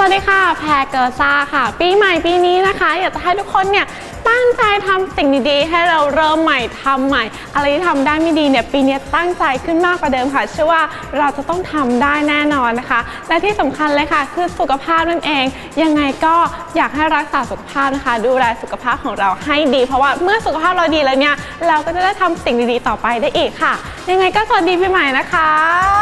วัสดีค่ะแพรเกิร์ซ่าค่ะปีใหม่ปีนี้นะคะอยากจะให้ทุกคนเนี่ยตั้งใจทำสิ่งดีๆให้เราเริ่มใหม่ทำใหม่อะไรที่ทำได้ไม่ดีเนี่ยปีนี้ตั้งใจขึ้นมากกว่าเดิมค่ะเชื่อว่าเราจะต้องทำได้แน่นอนนะคะและที่สำคัญเลยค่ะคือสุขภาพนั่นเองยังไงก็อยากให้รักษาสุขภาพนะคะดูแลสุขภาพของเราให้ดีเพราะว่าเมื่อสุขภาพเราดีแล้วเนี่ยเราก็จะได้ทำสิ่งดีๆต่อไปได้อีกค่ะยังไงก็สวัสดีปีใหม่นะคะ